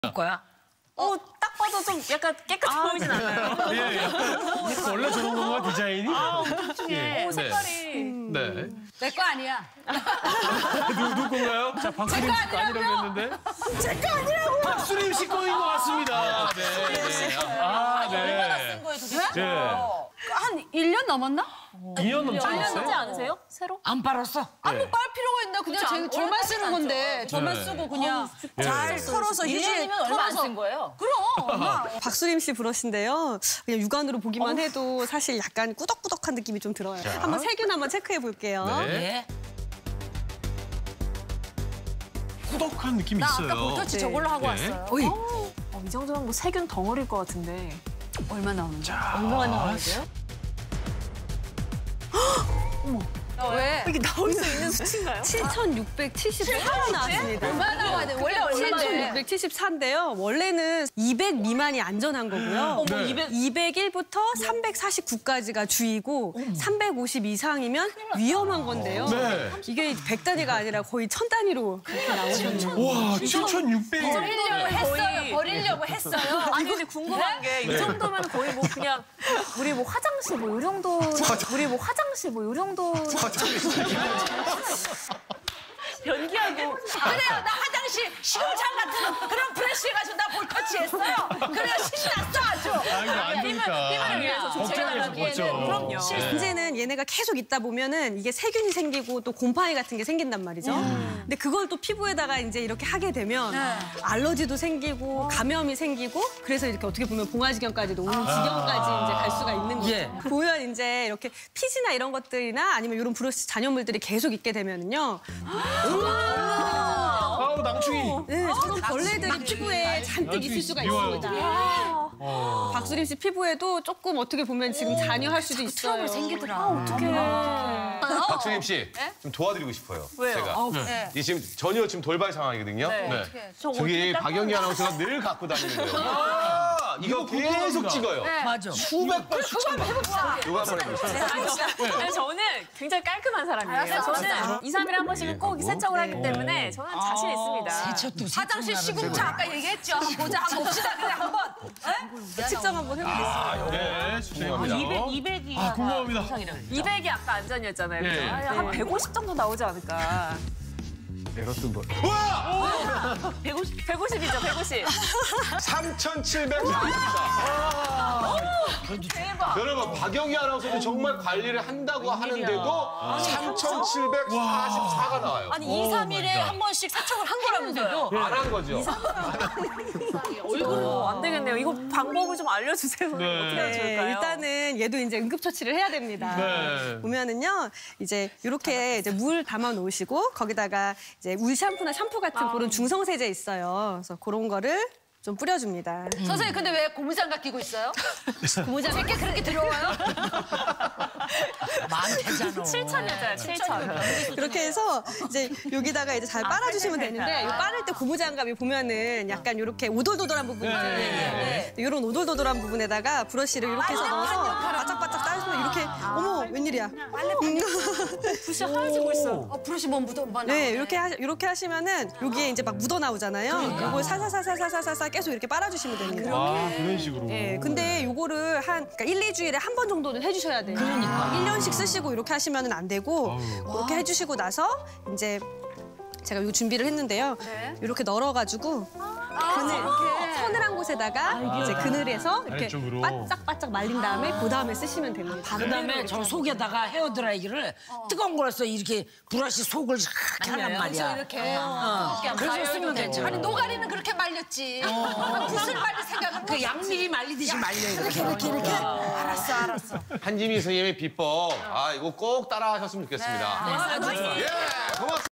거야? 딱 봐도 좀 약간 깨끗해 보이진 않아요. 예, 약간 원래 저런 건가 디자인이? 엄청 뚱해. 색깔이. 네. 내 거 아니야. 누구 건가요? 자, 박수림 씨 거 아니라고 했는데. 제 거 아니라고. 박수림 씨 거인 것 같습니다. 네. 아, 얼마나 네. 쓴 거예요 도대체? 예. 한 1년 넘었나? 2년 넘지 1년 넘지 않았어요? 않으세요? 새로? 안 빨았어. 아무 네. 빨 필요가 있나? 그냥 저만 쓰는 건데 저만 네. 쓰고 그냥 예. 잘 털어서 휴지 1년이면 얼마 안 털어서. 쓴 거예요? 그럼 얼마. 박수림 씨 브러쉬인데요. 그냥 육안으로 보기만 해도 사실 약간 꾸덕꾸덕한 느낌이 좀 들어요. 한번 세균 한번 체크해 볼게요. 네. 네. 꾸덕한 느낌이 나 있어요. 아까 볼터치 네. 저걸로 하고 네. 왔어요. 어이. 이 정도면 뭐 세균 덩어리일 것 같은데. 얼마 나오는지. 얼마나 나오는데요? 왜? 이게 나올 수 있는 수치인가요? 7,674원 나왔습니다. 얼마 나와야 돼? 원래 얼마인데? 7,674인데요. 원래는 200 미만이 안전한 거고요. 네. 201부터 349까지가 주의고 350 이상이면 위험한 건데요. 네. 이게 100단위가 아니라 거의 1000단위로 그렇게 나오셨네요. 와, 7,600. 버리려고 했어요. 버리려고 했어요. 아니 근데 궁금한 게 이 정도면 거의 뭐 그냥 우리 뭐 화장실 뭐 이 정도 우리 뭐 화장실 뭐 이 정도 변기하고 그래요. 나 화장실 시궁창 같은 그런 브러쉬 가지고 나 볼터치 했어요. 그래요. 신났어 아주. 아, 이거 안 되니까. 띠만을 위해서 좀 제가 걱정해서 나기에는 걷죠. 그럼요. 문제는 얘네가 계속 있다 보면은 이게 세균이 생기고 또 곰팡이 같은 게 생긴단 말이죠. 근데 그걸 또 피부에다가 이제 이렇게 하게 되면 알러지도 생기고 감염이 생기고 그래서 이렇게 어떻게 보면 봉화지경까지도 오는 지경까지 이제 갈 수가 있는 거죠. 보면 이제 이렇게 피지나 이런 것들이나 아니면 이런 브러쉬 잔여물들이 계속 있게 되면은요. 아우, 낭충이. 네, 저런 벌레들이 피부에 잔뜩 있을 수가 미워요. 있습니다. 박수림 씨 피부에도 조금 어떻게 보면 지금 잔여할 수도 있어요. 트러블 생기더라. 어떡해. 박수림 씨, 좀 도와드리고 싶어요. 왜요? 제가. 네. 이 지금 전혀 지금 돌발 상황이거든요. 네. 저기 박영기 아나운서가 늘 갖고 다니는 거예요. 이거 계속 찍어요. 맞아. 수백 번, 수천 번. 이거 한번 해보세요. 아니, 저는 굉장히 깔끔한 사람이에요. 저는 2, 3일에 한 번씩은 꼭 세척을 하기 때문에 저는 자신 있습니다. 화장실 시궁창 아까 얘기했죠. 한번 보자. 한번 봅시다. 그래 한번. 측정 한번 해보겠습니다. 네, 수고합니다. 200이 아, 궁금합니다. 200이 아까 안전이었잖아요. 네. 그죠? 한 150 정도 나오지 않을까. 와! 150이죠, 150. 3,744. 대박. 여러분, 박영기 아나운서는 정말 관리를 한다고 하는데도 3,744가 나와요. 아니 2, 3일에 한 번씩 세척을 한 거라면서요. 안 한 거죠? 안 되겠네요. 이거 방법을 좀 알려주세요. 어떻게 하면 네, 좋을까요? 일단은 얘도 이제 응급처치를 해야 됩니다. 네. 보면은요, 이제 이렇게 이제 물 담아 놓으시고 거기다가 이제 울 샴푸나 샴푸 같은 그런 중성세제 있어요. 그래서 그런 거를 좀 뿌려줍니다. 선생님 근데 왜 고무장갑 끼고 있어요? 고무장갑 제게 그렇게 들어와요? 많대잖아. 7,000이었잖아요, 7,000. 그렇게 해서 이제 여기다가 이제 잘 빨아주시면 되는데 이 빠를 때 고무장갑이 보면은 약간 이렇게 오돌도돌한 부분 있잖아요. 이런 오돌도돌한 부분에다가 브러쉬를 이렇게 해서 넣어서 바짝바짝 따주면 이렇게 어머 웬일이야. 붓이 하얘지고 있어. 브러쉬 뭐 묻어. 네, 이렇게 하시면은 여기에 이제 막 묻어 나오잖아요. 이걸 살살살살살살 계속 이렇게 빨아주시면 됩니다. 아, 그런 식으로. 네, 근데 요거를 그러니까 1, 2주일에 한 번 정도는 해주셔야 돼요. 그러니까 1년씩 쓰시고 이렇게 하시면은 안 되고 그렇게 해주시고 나서 이제 제가 요 준비를 했는데요. 이렇게 널어가지고 서늘한 곳에다가 이제 그늘에서 이렇게 아래쪽으로. 바짝바짝 말린 다음에 그 다음에 쓰시면 됩니다. 그다음에 저 속에다가 헤어드라이기를 뜨거운 거라서 이렇게 브러쉬 속을 싹 하란 말이야. 이렇게. 그래서 쓰면 괜찮아. 아니 노가리는 그렇게 말렸지. 붓을 말릴 생각은 그 양미리 말리듯이 말려 이렇게. 알았어. 한지민 선생님의 비법, 이거 꼭 따라 하셨으면 좋겠습니다. 네. 예, 고맙습니다.